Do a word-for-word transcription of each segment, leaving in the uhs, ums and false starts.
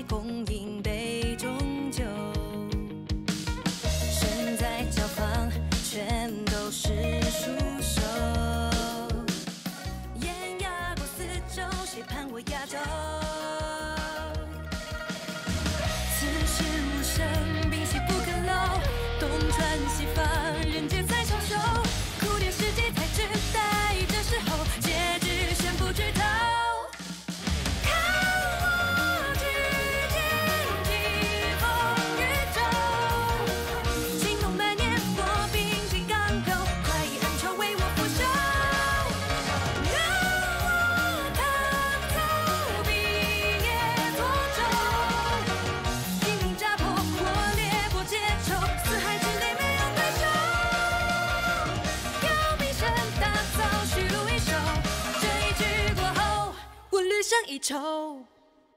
供应被终究。身在交房，全都是束手。严压过四周，谁盼我压轴？此时无声，屏息不可漏。东穿西放，人间才长寿。苦练世界才知，待这时候，结局先不剧透。 胜一筹。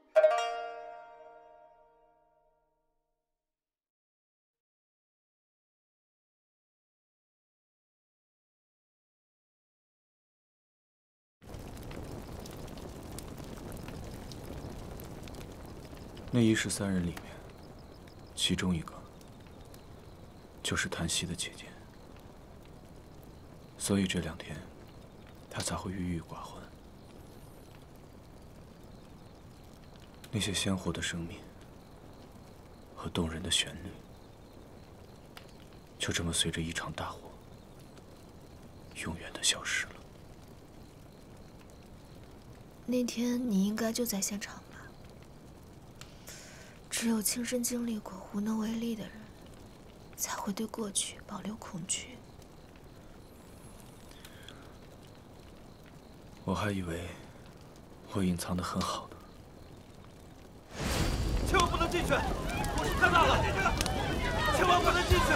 那一十三人里面，其中一个就是檀溪的姐姐，所以这两天她才会郁郁寡欢。 那些鲜活的生命和动人的旋律，就这么随着一场大火，永远的消失了。 那天你应该就在现场吧？只有亲身经历过无能为力的人，才会对过去保留恐惧。 我还以为我隐藏得很好呢。 千万不能进去！火势太大了，千万不能进去！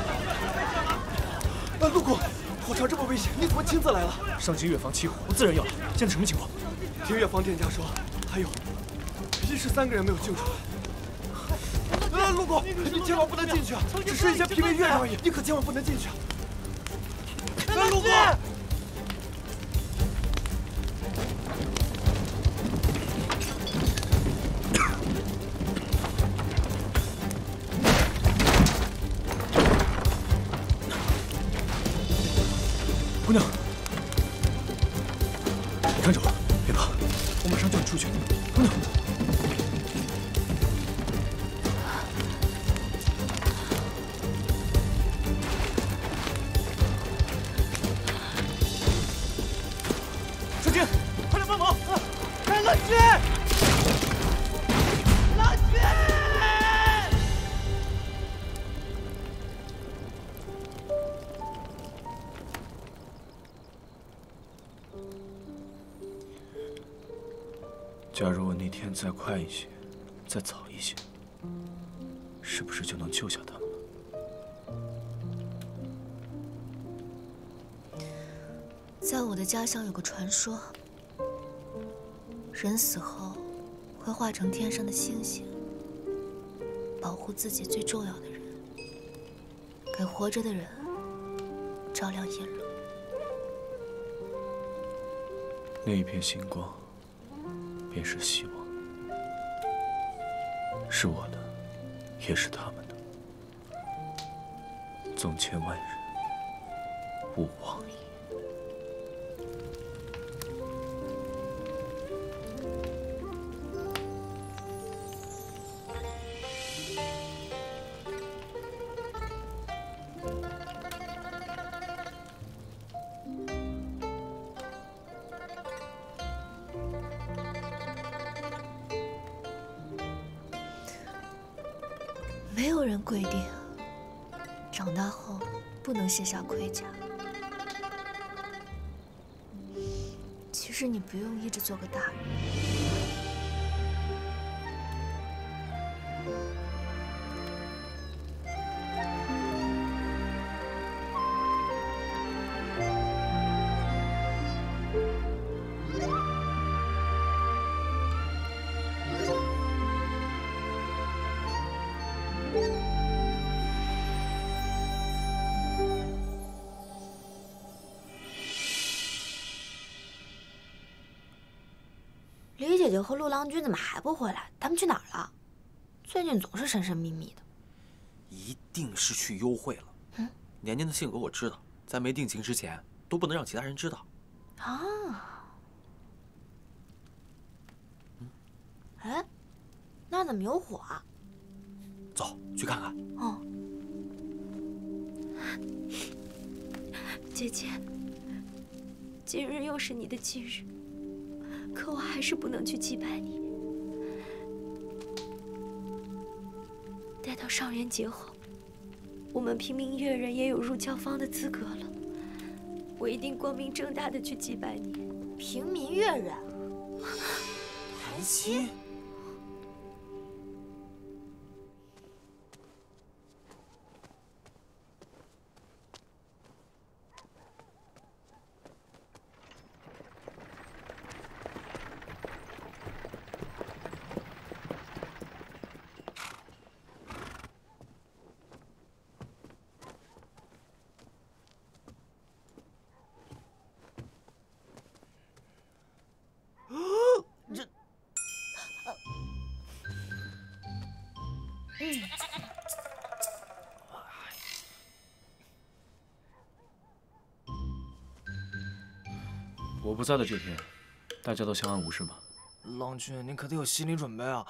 啊，陆公，火场这么危险，你怎么亲自来了？ 上级乐房起火，我自然要来。现在什么情况？ 听乐房店家说，还有一十三个人没有救出来。啊，陆公，你千万不能进去啊！只是一些疲惫乐人而已，你可千万不能进去啊！啊，陆公！ 姑娘，看着我，别怕，我马上救你出去。姑娘，小金，快点帮忙！开冷气！冷气！ 假如我那天再快一些，再早一些，是不是就能救下他们了？ 在我的家乡有个传说，人死后会化成天上的星星，保护自己最重要的人，给活着的人照亮夜路。 那一片星光。 便是希望，是我的，也是他们的。纵千万人，吾往矣。 没有人规定，长大后不能卸下盔甲。其实你不用一直做个大人。 李姐姐和陆郎君怎么还不回来？他们去哪儿了？ 最近总是神神秘秘的。 一定是去幽会了。 嗯， 年年的性格我知道，在没定情之前都不能让其他人知道。 啊。 嗯， 哎，那怎么有火啊？ 走，去看看。 哦。姐姐，今日又是你的忌日，可我还是不能去祭拜你。待到上元节后，我们平民越人也有入教坊的资格了。我一定光明正大的去祭拜你。平民越人， 谭鑫。 我不在的这天，大家都相安无事吗？ 郎君，您可得有心理准备啊！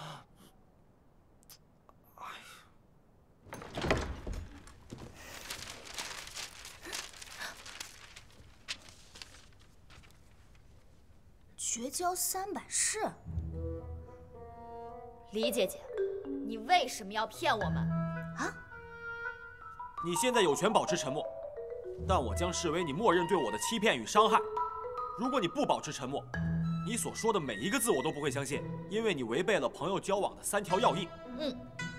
哎呀， 绝交三百式。 李姐姐，你为什么要骗我们？ 啊？ 你现在有权保持沉默，但我将视为你默认对我的欺骗与伤害。如果你不保持沉默，你所说的每一个字我都不会相信，因为你违背了朋友交往的三条要义。 嗯。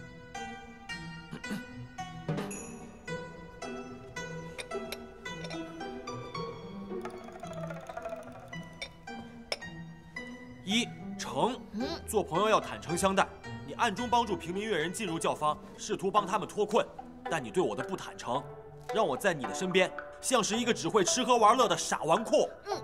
一诚， 嗯， 做朋友要坦诚相待。你暗中帮助平民越人进入教坊，试图帮他们脱困，但你对我的不坦诚，让我在你的身边像是一个只会吃喝玩乐的傻纨绔。 嗯。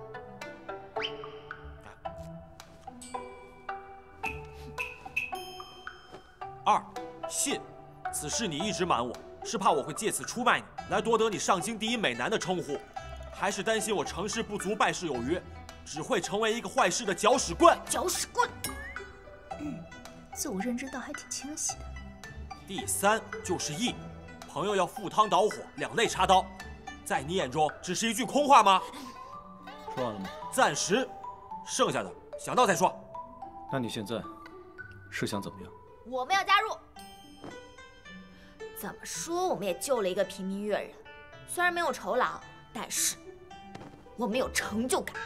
二，信，此事你一直瞒我，是怕我会借此出卖你，来夺得你上京第一美男的称呼，还是担心我成事不足败事有余，只会成为一个坏事的搅屎棍？ 搅屎棍。嗯，自我认知倒还挺清晰的。 第三就是义，朋友要赴汤蹈火，两肋插刀，在你眼中只是一句空话吗？ 说完了吗？ 暂时，剩下的想到再说。 那你现在是想怎么样？ 我们要加入。怎么说，我们也救了一个平民越人，虽然没有酬劳，但是我们有成就感。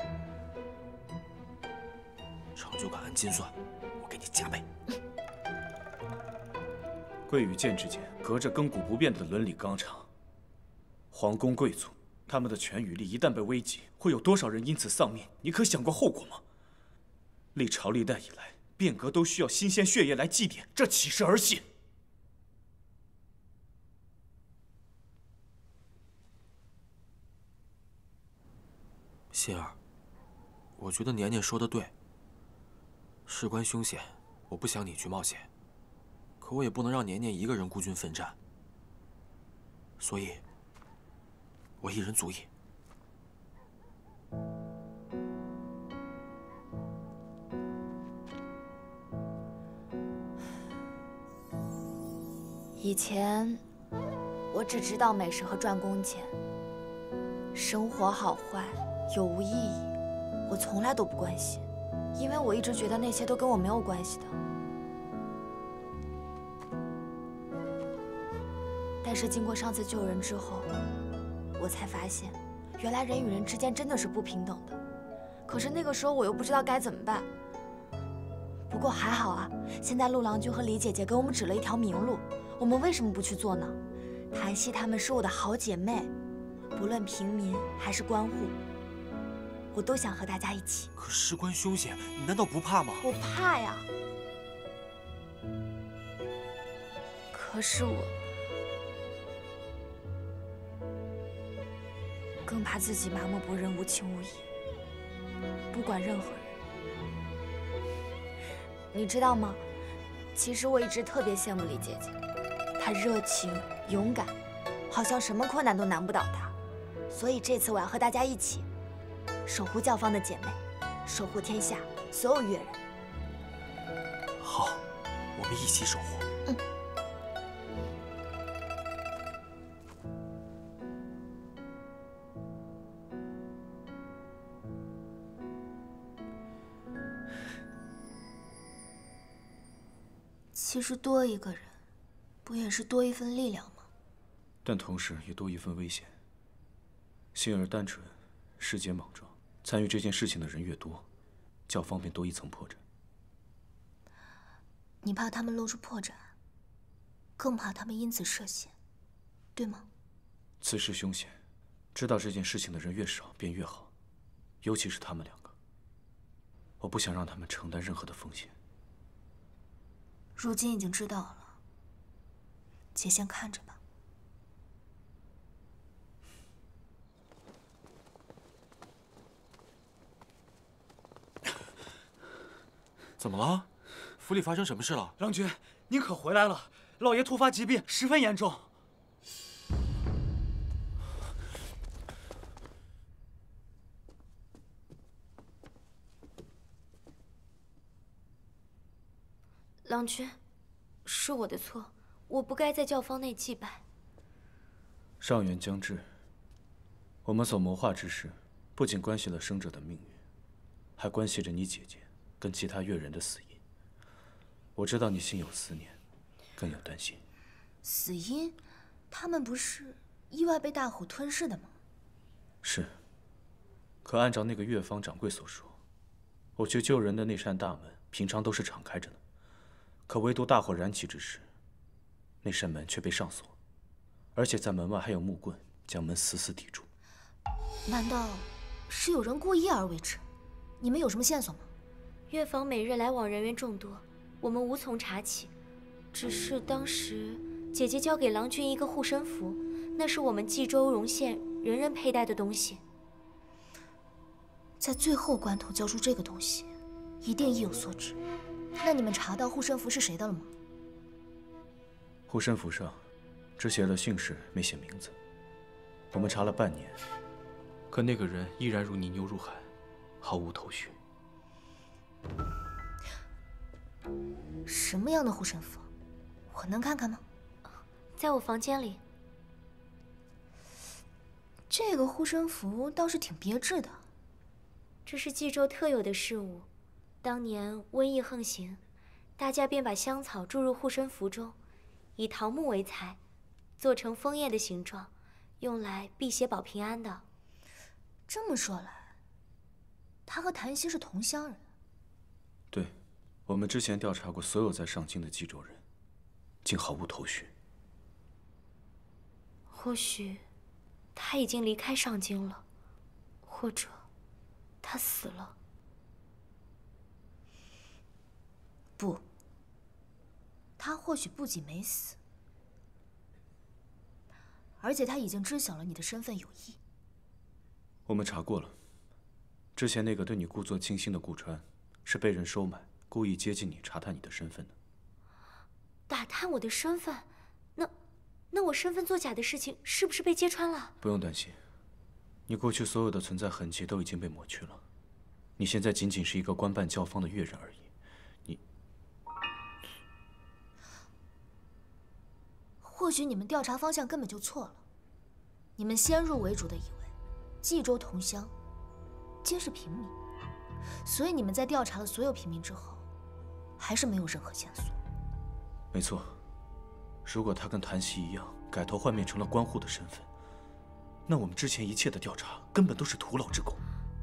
成就感按斤算，我给你加倍。 贵与贱之间隔着亘古不变的伦理纲常。皇宫贵族，他们的权与利一旦被危及，会有多少人因此丧命？你可想过后果吗？历朝历代以来，变革都需要新鲜血液来祭奠，这岂是儿戏？ 心儿，我觉得年年说的对。事关凶险，我不想你去冒险，可我也不能让年年一个人孤军奋战，所以，我一人足矣。 以前，我只知道美食和赚工钱，生活好坏有无意义，我从来都不关心，因为我一直觉得那些都跟我没有关系的。但是经过上次救人之后，我才发现，原来人与人之间真的是不平等的。可是那个时候我又不知道该怎么办。不过还好啊，现在陆郎君和李姐姐给我们指了一条明路，我们为什么不去做呢？檀溪她们是我的好姐妹，不论平民还是官户，我都想和大家一起。 可事关凶险，你难道不怕吗？ 我怕呀。可是我更怕自己麻木不仁、无情无义，不管任何人。你知道吗？ 其实我一直特别羡慕李姐姐，她热情勇敢，好像什么困难都难不倒她。所以这次我要和大家一起守护教坊的姐妹，守护天下所有越人。 好，我们一起守护。 嗯。 其实多一个人，不也是多一份力量吗？ 但同时也多一份危险。心儿单纯，世界莽撞，参与这件事情的人越多，教坊便多一层破绽。 你怕他们露出破绽，更怕他们因此涉险，对吗？ 此事凶险，知道这件事情的人越少便越好，尤其是他们两个。我不想让他们承担任何的风险。 如今已经知道了，姐先看着吧。 怎么了？府里发生什么事了？ 郎君，您可回来了！老爷突发疾病，十分严重。 郎君，是我的错，我不该在教坊内祭拜。 上元将至，我们所谋划之事，不仅关系了生者的命运，还关系着你姐姐跟其他越人的死因。我知道你心有思念，更有担心。 死因？他们不是意外被大虎吞噬的吗？ 是。可按照那个越方掌柜所说，我去救人的那扇大门，平常都是敞开着的。可唯独大火燃起之时，那扇门却被上锁，而且在门外还有木棍将门死死抵住。 难道是有人故意而为之？你们有什么线索吗？ 越坊每日来往人员众多，我们无从查起。只是当时姐姐交给郎君一个护身符，那是我们冀州荣县人人佩戴的东西。 在最后关头交出这个东西，一定意有所指。那你们查到护身符是谁的了吗？ 护身符上只写了姓氏，没写名字。我们查了半年，可那个人依然如泥牛入海，毫无头绪。 什么样的护身符？我能看看吗？ 在我房间里。 这个护身符倒是挺别致的。 这是冀州特有的事物。当年瘟疫横行，大家便把香草注入护身符中，以桃木为材，做成枫叶的形状，用来辟邪保平安的。 这么说来，他和檀溪是同乡人。 对，我们之前调查过所有在上京的冀州人，竟毫无头绪。 或许他已经离开上京了，或者他死了。 不，他或许不仅没死，而且他已经知晓了你的身份有异。 我们查过了，之前那个对你故作倾心的顾川，是被人收买，故意接近你，查探你的身份的。 打探我的身份？那，那我身份作假的事情是不是被揭穿了？ 不用担心，你过去所有的存在痕迹都已经被抹去了，你现在仅仅是一个官办教坊的越人而已。 或许你们调查方向根本就错了，你们先入为主的以为冀州同乡皆是平民，所以你们在调查了所有平民之后，还是没有任何线索。 没错，如果他跟檀溪一样改头换面成了官户的身份，那我们之前一切的调查根本都是徒劳之功。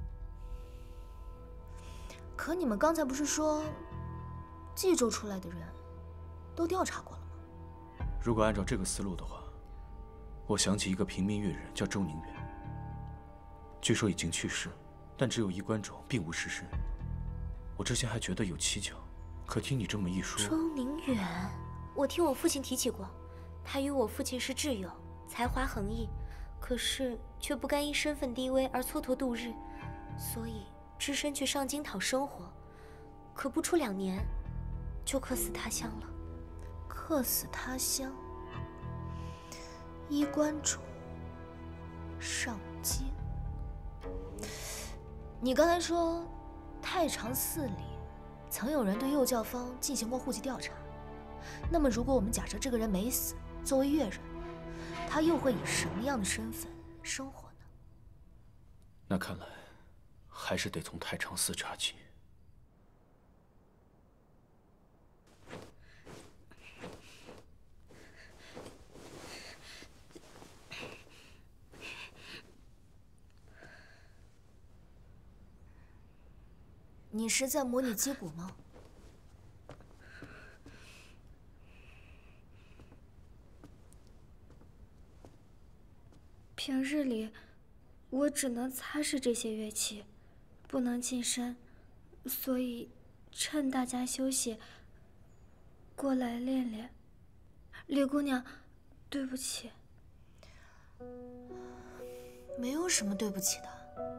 可你们刚才不是说冀州出来的人都调查过了吗？ 如果按照这个思路的话，我想起一个平民越人叫周宁远，据说已经去世，但只有衣冠冢，并无尸身。我之前还觉得有蹊跷，可听你这么一说， 周宁远，我听我父亲提起过，他与我父亲是挚友，才华横溢，可是却不甘因身份低微而蹉跎度日，所以只身去上京讨生活。可不出两年， 就客死他乡了。 客死他乡，衣冠冢上街。你刚才说，太常寺里曾有人对右教坊进行过户籍调查。那么，如果我们假设这个人没死，作为越人，他又会以什么样的身份生活呢？ 那看来，还是得从太常寺查起。 你是在模拟击鼓吗？ 平日里，我只能擦拭这些乐器，不能近身，所以趁大家休息，过来练练。李姑娘，对不起。 没有什么对不起的。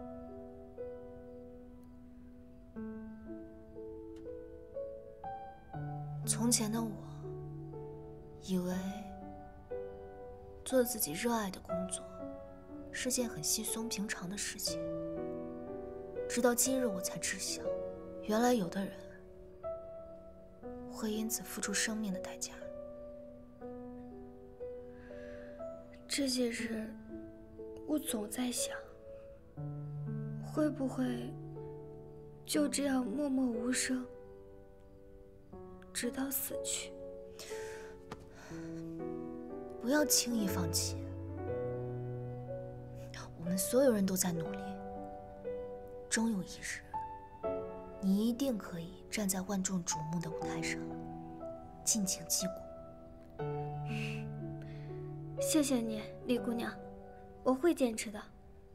从前的我，以为做自己热爱的工作是件很稀松平常的事情，直到今日我才知晓，原来有的人会因此付出生命的代价。 这些日，我总在想，会不会就这样默默无声，直到死去？ 不要轻易放弃，我们所有人都在努力，终有一日，你一定可以站在万众瞩目的舞台上，尽情击鼓。 谢谢你，李姑娘，我会坚持的。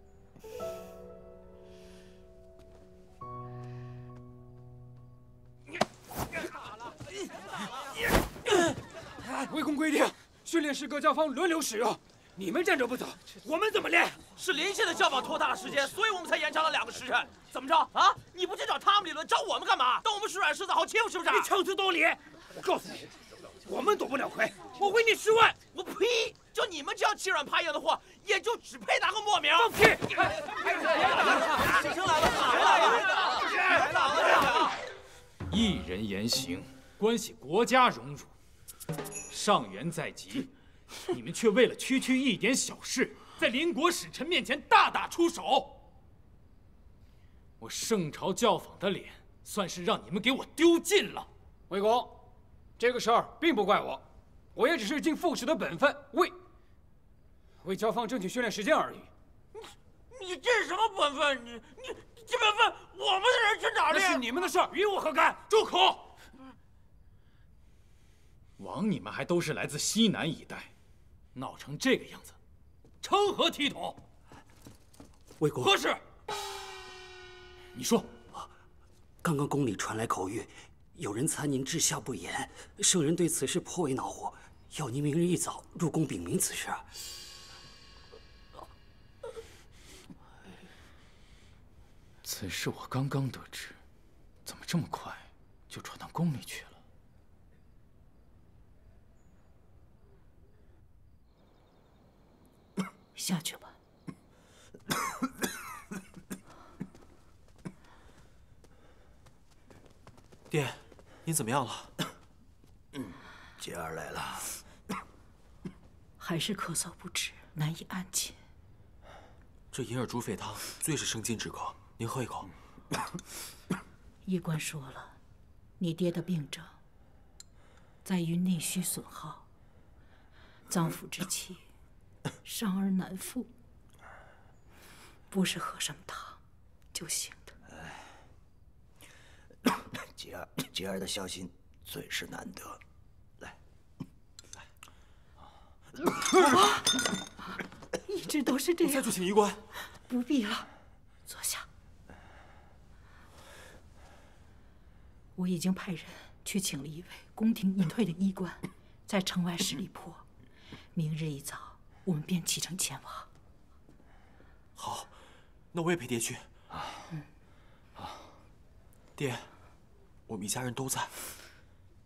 围攻规定，训练师各教坊轮流使用。你们站着不走，我们怎么练？ 是临县的教坊拖大了时间，所以我们才延长了两个时辰。怎么着啊？你不去找他们理论，找我们干嘛？当我们是软柿子好欺负是不是？ 你强词夺理！我告诉你，我们夺不了魁，我为你十万！ 我呸！就你们这样欺软怕硬的货，也就只配拿个墨名。 放屁！ 学生来了，来了，来了，来了！ 一人言行，关系国家荣辱。上元在即，你们却为了区区一点小事，在邻国使臣面前大打出手。我圣朝教坊的脸，算是让你们给我丢尽了。 魏公，这个事儿并不怪我，我也只是尽副使的本分，为为教坊争取训练时间而已。 你你这是什么本分？你你这本分，我们的人去哪里？ 那是你们的事儿，与我何干？ 住口！枉你们还都是来自西南一带，闹成这个样子，成何体统？ 魏公， 何事？你说。 刚刚宫里传来口谕，有人参您治下不严，圣人对此事颇为恼火，要您明日一早入宫禀明此事。 此事我刚刚得知，怎么这么快就传到宫里去了？ 下去吧。 爹，您怎么样了？ 嗯，杰儿来了。 还是咳嗽不止，难以安寝。 这银耳猪肺汤最是生津止渴，您喝一口。 医官说了，你爹的病症在于内虚损耗，脏腑之气伤而难复，不是喝什么汤就行的。 杰儿，杰儿的孝心最是难得。来， 啊！一直都是这样。 再去请医官。 不必了，坐下。我已经派人去请了一位宫廷隐退的医官，在城外十里坡。明日一早，我们便启程前往。 好，那我也陪爹去。 嗯。 爹，我们一家人都在。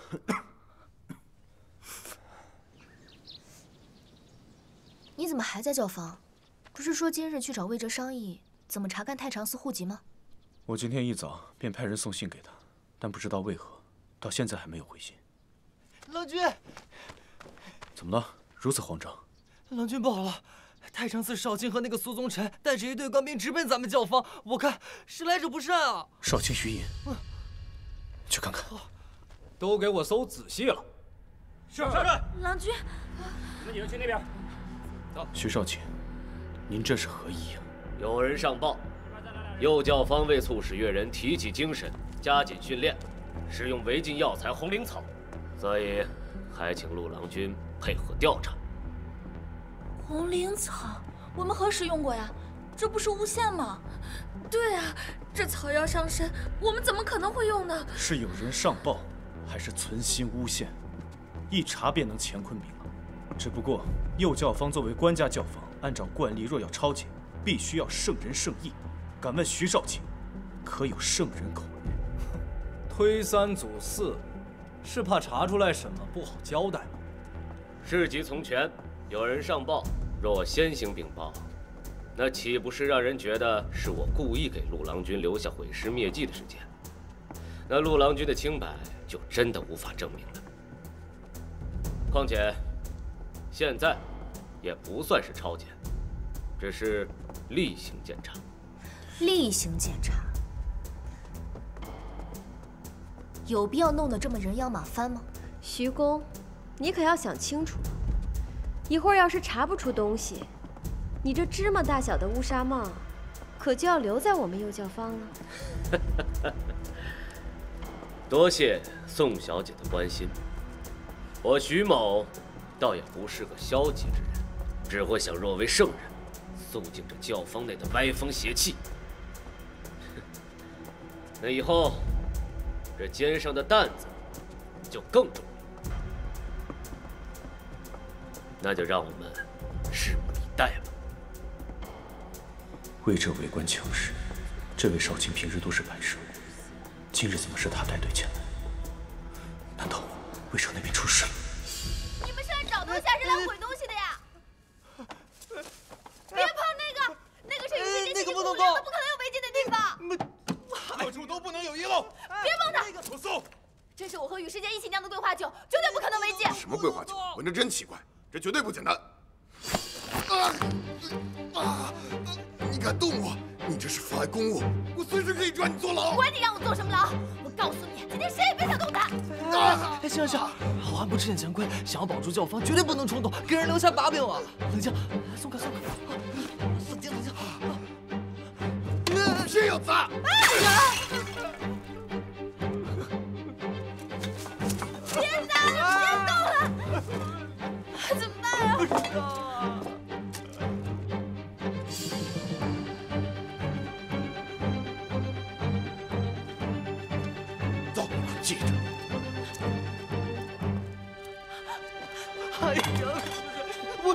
你怎么还在教坊？不是说今日去找魏哲商议怎么查看太常寺户籍吗？ 我今天一早便派人送信给他，但不知道为何到现在还没有回信。 郎君， 怎么了？如此慌张？ 郎君不好了！太常寺少卿和那个苏宗臣带着一队官兵直奔咱们教坊，我看是来者不善啊！ 少卿徐寅， 嗯， 去看看。 都给我搜仔细了。 是。 郎君， 你们几个去那边。 走。徐少卿，您这是何意啊？ 有人上报，右教坊为促使越人提起精神，加紧训练，使用违禁药材红绫草，所以还请陆郎君配合调查。 红绫草，我们何时用过呀？这不是诬陷吗？ 对啊，这草药伤身，我们怎么可能会用呢？ 是有人上报，还是存心诬陷？一查便能乾坤明了。只不过右教坊作为官家教坊，按照惯例，若要抄检，必须要圣人圣意。敢问徐少卿，可有圣人口谕？ 推三阻四，是怕查出来什么不好交代吗？ 事急从权。有人上报，若我先行禀报，那岂不是让人觉得是我故意给陆郎君留下毁尸灭迹的时间？那陆郎君的清白就真的无法证明了。况且，现在也不算是抄检，只是例行检查。 例行检查，有必要弄得这么人仰马翻吗？ 徐公，你可要想清楚。一会儿要是查不出东西，你这芝麻大小的乌纱帽，可就要留在我们右教坊了。 多谢宋小姐的关心，我徐某倒也不是个消极之人，只会想若为圣人，肃静这教坊内的歪风邪气。那以后，这肩上的担子就更重。那就让我们拭目以待吧。 魏哲为官强势，这位少卿平日都是摆设，今日怎么是他带队前来？难道魏哲那边出事了？ 你们是来找东西还是来毁东西的呀？别碰那个，那个是与世界息息相关的，不可能有违禁的地方。 各处都不能有遗漏。 别碰它！ 住宿！ 这是我和与世界一起酿的桂花酒，绝对不可能违禁。 什么桂花酒？闻着真奇怪。这绝对不简单！啊啊！你敢动我，你这是妨碍公务，我随时可以抓你坐牢。 管你让我坐什么牢！我告诉你，今天谁也别想动他！ 啊！哎，行行，好汉不吃眼前亏，想要保住教坊，绝对不能冲动，给人留下把柄啊！冷静，松开，松开，冷静，冷静。 谁有砸？ 别打了，别动了！怎么办呀？ 走，记着。 哎呀，我。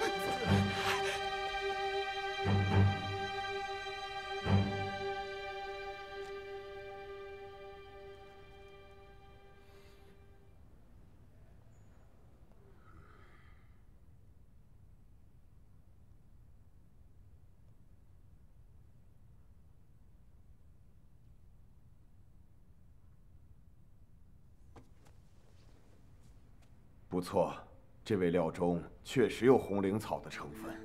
不错，这味料中确实有红绫草的成分。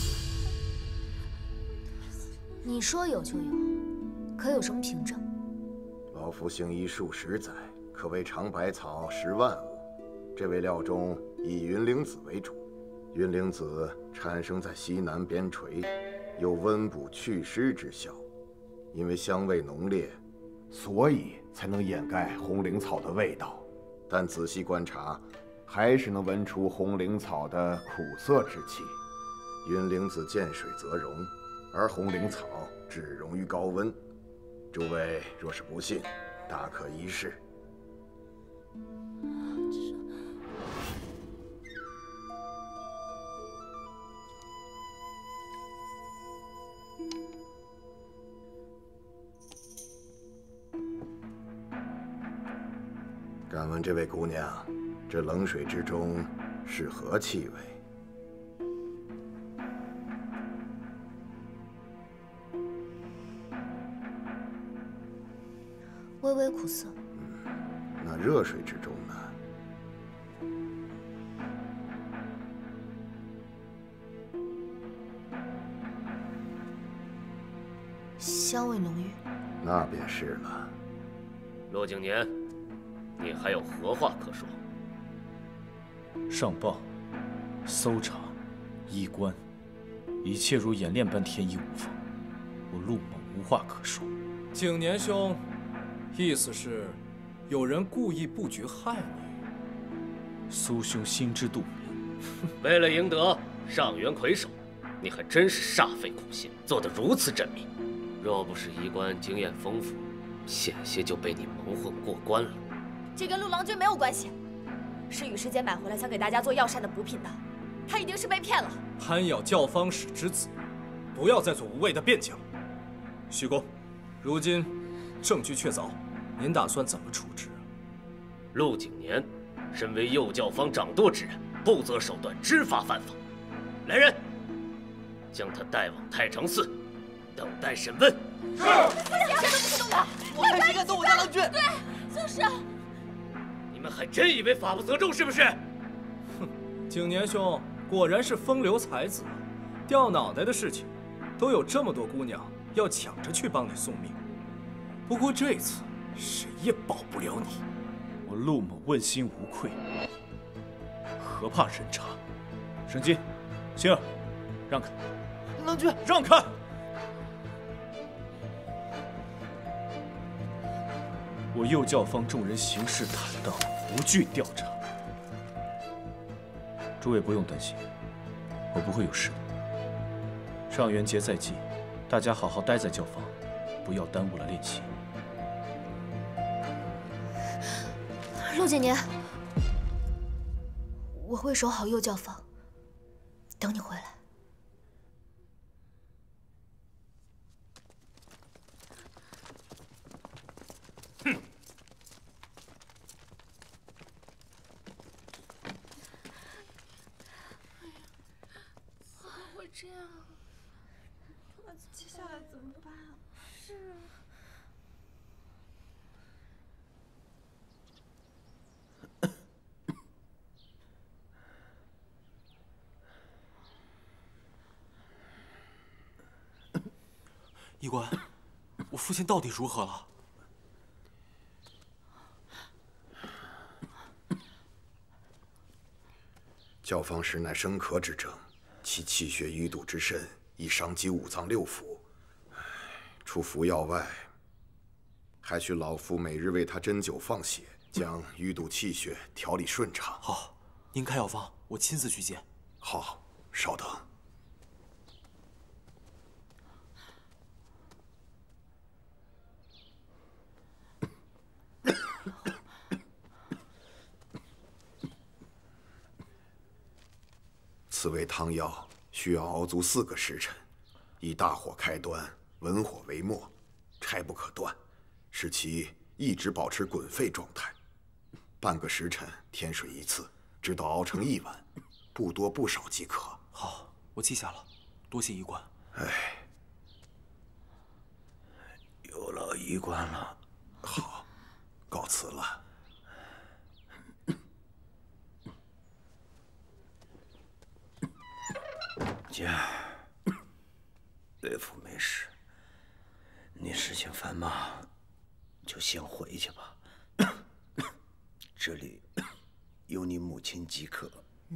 你说有就有，可有什么凭证？ 老夫行医数十载，可谓尝百草十万物。这味料中以云灵子为主，云灵子产生在西南边陲，有温补祛湿之效。因为香味浓烈，所以才能掩盖红绫草的味道。但仔细观察，还是能闻出红绫草的苦涩之气。云灵子见水则溶，而红绫草只溶于高温。诸位若是不信，大可一试。 敢问这位姑娘，这冷水之中是何气味？ 微微苦涩。 嗯，那热水之中呢？ 香味浓郁。 那便是了。 骆景年，你还有何话可说？ 上报、搜查、衣冠，一切如演练般天衣无缝，我陆某无话可说。 景年兄，意思是有人故意布局害你？ 苏兄心知肚明。 为了赢得上元魁首，你还真是煞费苦心，做得如此缜密。若不是衣冠经验丰富，险些就被你蒙混过关了。 这跟陆郎君没有关系，是羽师姐买回来想给大家做药膳的补品的，他一定是被骗了。 攀咬教坊使之子，不要再做无谓的辩解了。徐公，如今证据确凿，您打算怎么处置？ 陆景年，身为右教坊掌舵之人，不择手段，知法犯法。来人，将他带往太常寺，等待审问。 是。谁都不许动他！ 我看谁敢动我家郎君！ 对，就是。 你们还真以为法不责众是不是？ 哼，景年兄果然是风流才子，掉脑袋的事情，都有这么多姑娘要抢着去帮你送命。不过这次谁也保不了你。 我陆某问心无愧，何怕人查？沈金、星儿，让开！ 郎君， 让开！我右教坊众人行事坦荡，无惧调查。诸位不用担心，我不会有事的。上元节在即，大家好好待在教坊，不要耽误了练习。 陆景年，我会守好右教坊，等你回来。 哼！ 怎么会这样？那接下来怎么办？是啊。 医官，我父亲到底如何了？ 教坊实乃生咳之症，其气血淤堵之甚，已伤及五脏六腑。除服药外，还需老夫每日为他针灸放血，将淤堵气血调理顺畅。 好，您开药方，我亲自去见。 好，稍等。此味汤药需要熬足四个时辰，以大火开端，文火为末，拆不可断，使其一直保持滚沸状态。半个时辰添水一次，直到熬成一碗，不多不少即可。 好，我记下了，多谢医官。 哎， 有劳医官了。 好，告辞了。 姐，岳父没事，你事情繁忙，就先回去吧。这里有你母亲即可。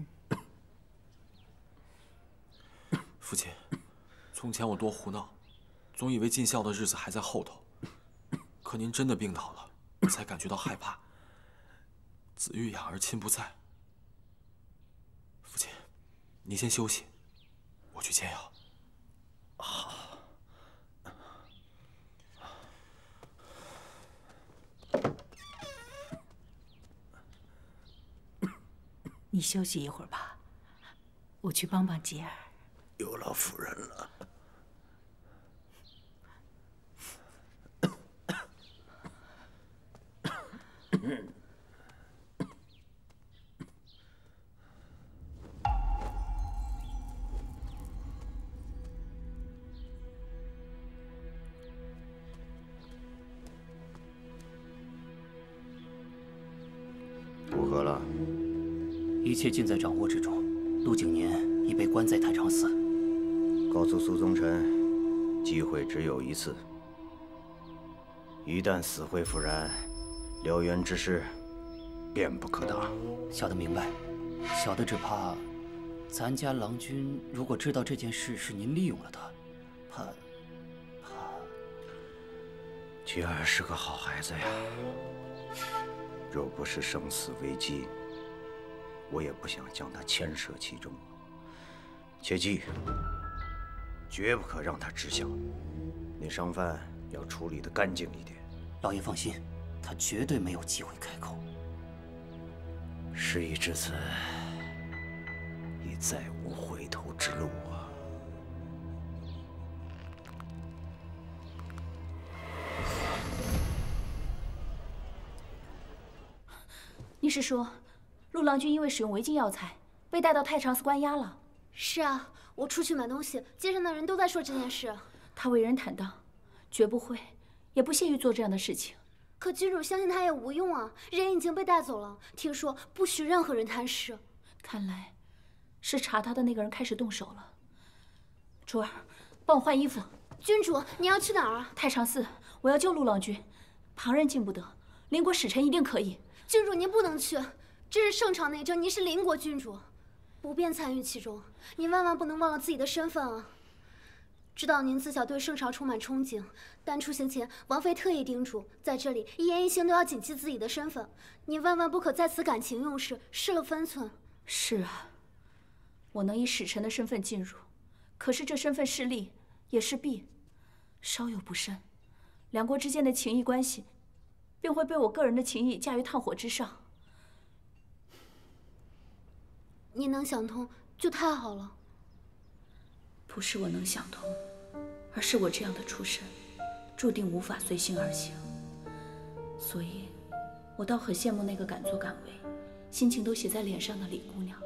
父亲，从前我多胡闹，总以为尽孝的日子还在后头。可您真的病倒了，我才感觉到害怕。子欲养而亲不在。父亲，你先休息，我去煎药。 好。 你休息一会儿吧，我去帮帮杰儿。 有劳夫人了。 何了？ 一切尽在掌握之中。陆景年已被关在太常寺。 告诉苏宗臣，机会只有一次。一旦死灰复燃，燎原之势便不可挡。 小的明白，小的只怕，咱家郎君如果知道这件事是您利用了他，怕怕。 菊儿是个好孩子呀，若不是生死危机，我也不想将他牵涉其中。切记，绝不可让他知晓。那商贩要处理得干净一点。 老爷放心，他绝对没有机会开口。 事已至此，已再无回头之路啊！ 你是说，陆郎君因为使用违禁药材，被带到太常寺关押了？ 是啊，我出去买东西，街上的人都在说这件事。 他为人坦荡，绝不会，也不屑于做这样的事情。 可君主相信他也无用啊，人已经被带走了。听说不许任何人探视。 看来，是查他的那个人开始动手了。珠儿，帮我换衣服。 君主，你要去哪儿啊？ 太常寺，我要救陆郎君。旁人进不得，邻国使臣一定可以。 君主，您不能去，这是圣朝内政，您是邻国君主，不便参与其中。您万万不能忘了自己的身份啊！知道您自小对圣朝充满憧憬，但出行前，王妃特意叮嘱，在这里一言一行都要谨记自己的身份。你万万不可在此感情用事，失了分寸。 是啊，我能以使臣的身份进入，可是这身份是利，也是弊，稍有不慎，两国之间的情谊关系，便会被我个人的情谊架于炭火之上。 你能想通，就太好了。 不是我能想通，而是我这样的出身，注定无法随心而行。所以，我倒很羡慕那个敢作敢为、心情都写在脸上的李姑娘。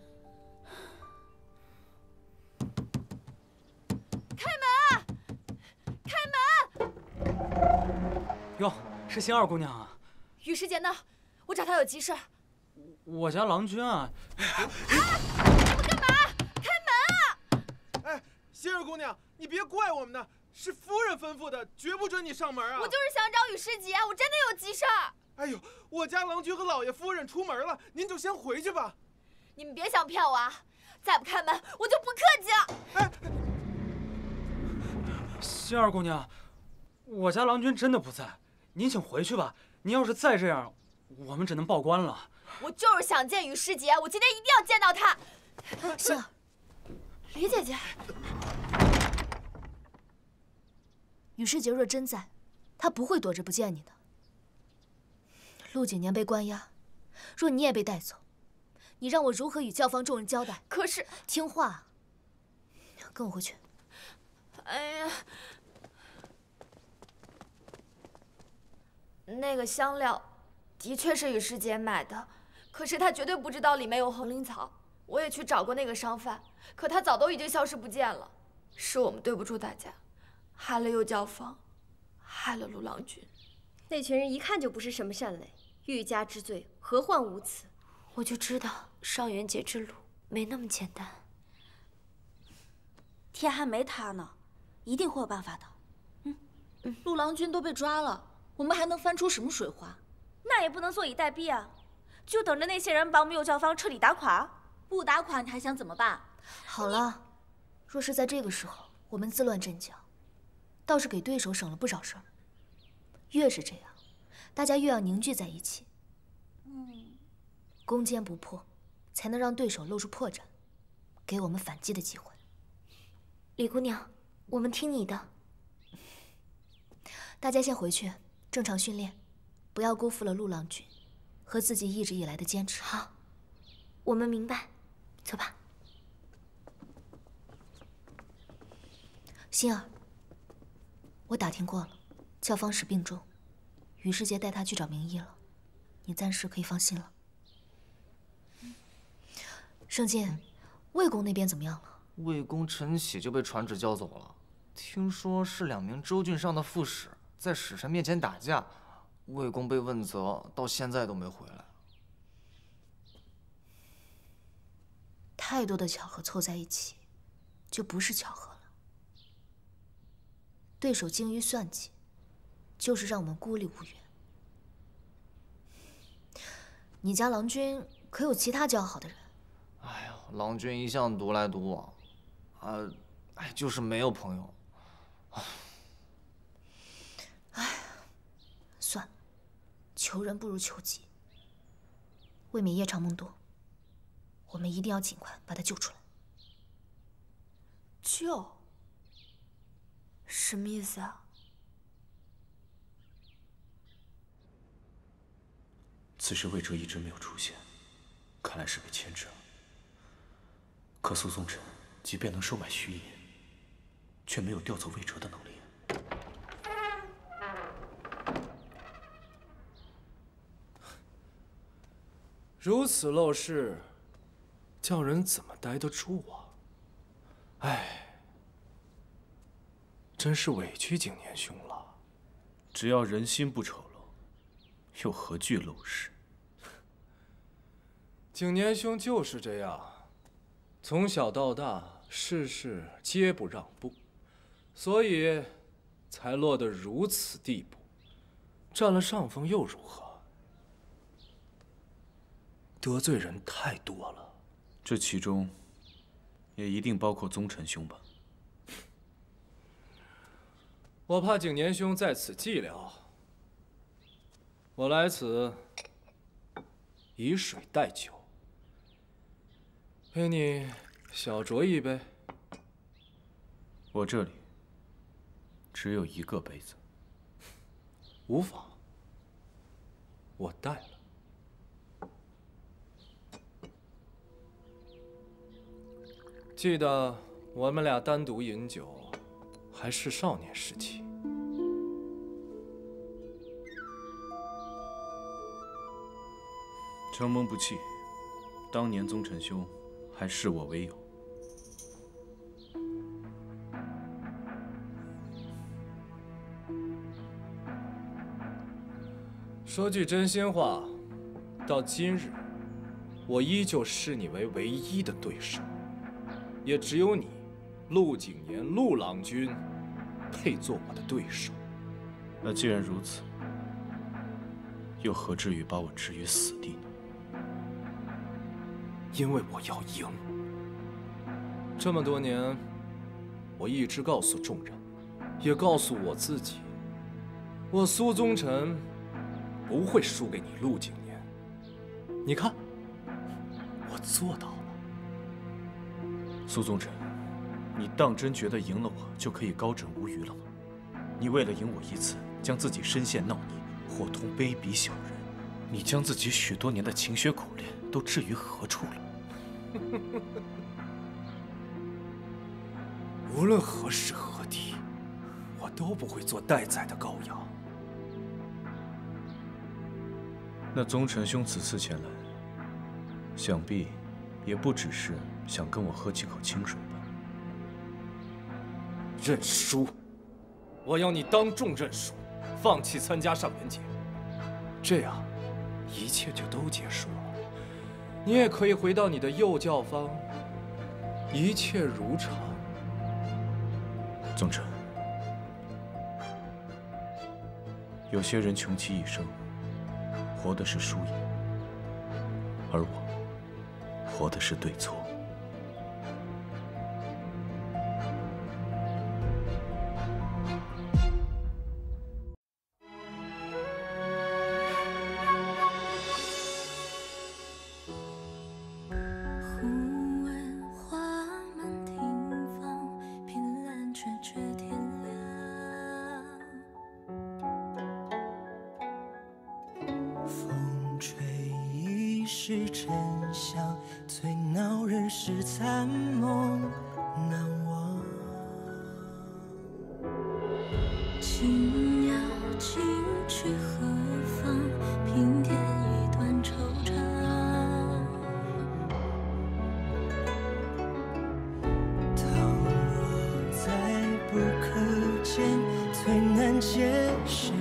开门啊！开门！ 哟，是星儿姑娘啊。 雨师姐呢？我找她有急事。 我家郎君啊。 啊！你们干嘛？开门啊！ 哎，星儿姑娘，你别怪我们呢，是夫人吩咐的，绝不准你上门啊！ 我就是想找雨师姐，我真的有急事儿。 哎呦，我家郎君和老爷夫人出门了，您就先回去吧。 你们别想骗我啊！再不开门，我就不客气了。 哎， 星儿姑娘，我家郎君真的不在，您请回去吧。您要是再这样，我们只能报官了。 我就是想见雨师姐，我今天一定要见到她。 星儿， 李姐姐， 雨师姐若真在，她不会躲着不见你的。陆景年被关押，若你也被带走，你让我如何与教坊众人交代？ 可是， 听话，跟我回去。 哎呀，那个香料的确是雨师姐买的，可是她绝对不知道里面有红绫草。我也去找过那个商贩，可他早都已经消失不见了。是我们对不住大家，害了右教坊，害了陆郎君。 那群人一看就不是什么善类，欲加之罪，何患无辞？ 我就知道上元节之路没那么简单。 天还没塌呢，一定会有办法的。嗯嗯，陆郎君都被抓了，我们还能翻出什么水花？ 那也不能坐以待毙啊！就等着那些人把我们右教坊彻底打垮？ 不打垮你还想怎么办？ 好了，若是在这个时候我们自乱阵脚，倒是给对手省了不少事儿。越是这样，大家越要凝聚在一起。嗯，攻坚不破，才能让对手露出破绽，给我们反击的机会。 李姑娘，我们听你的。 大家先回去正常训练，不要辜负了陆郎君和自己一直以来的坚持。 好，我们明白。走吧。 心儿，我打听过了，教坊使病重，雨师姐带他去找名医了，你暂时可以放心了。盛晋，魏公那边怎么样了？ 魏公陈喜就被传旨叫走了，听说是两名州郡上的副使在使臣面前打架，魏公被问责，到现在都没回来。 太多的巧合凑在一起，就不是巧合了。对手精于算计，就是让我们孤立无援。你家郎君可有其他交好的人？ 哎呀，郎君一向独来独往，啊，哎，就是没有朋友。 哎，算了，求人不如求己。为免夜长梦多，我们一定要尽快把他救出来。 救？什么意思啊？ 此时魏哲一直没有出现，看来是被牵制了。可苏宗臣即便能收买虚野，却没有调走魏哲的能力。 如此陋室，叫人怎么待得住啊？哎，真是委屈景年兄了。 只要人心不丑陋，又何惧陋室？ 景年兄就是这样，从小到大，事事皆不让步，所以才落得如此地步。占了上风又如何？得罪人太多了， 这其中也一定包括宗臣兄吧？ 我怕景年兄在此寂寥，我来此以水代酒，陪你小酌一杯。 我这里只有一个杯子。 无妨，我带了。记得我们俩单独饮酒，还是少年时期。 承蒙不弃，当年宗臣兄还视我为友。 说句真心话，到今日，我依旧视你为唯一的对手。也只有你，陆景言、陆郎君，配做我的对手。 那既然如此，又何至于把我置于死地呢？ 因为我要赢。这么多年，我一直告诉众人，也告诉我自己，我苏宗臣不会输给你陆景言。你看，我做到了。 苏宗臣，你当真觉得赢了我就可以高枕无虞了吗？你为了赢我一次，将自己深陷闹泥，伙同卑鄙小人，你将自己许多年的勤学苦练都置于何处了？ 无论何时何地，我都不会做待宰的羔羊。 那宗臣兄此次前来，想必也不只是想跟我喝几口清水吧？ 认输！我要你当众认输，放弃参加上元节，这样一切就都结束了。你也可以回到你的幼教坊，一切如常。 宗臣，有些人穷其一生，活的是输赢，而我活的是对错。 是真相，最恼人是残梦难忘。 情要尽去何方？平添一段惆怅。 倘若再不可见，最难解释。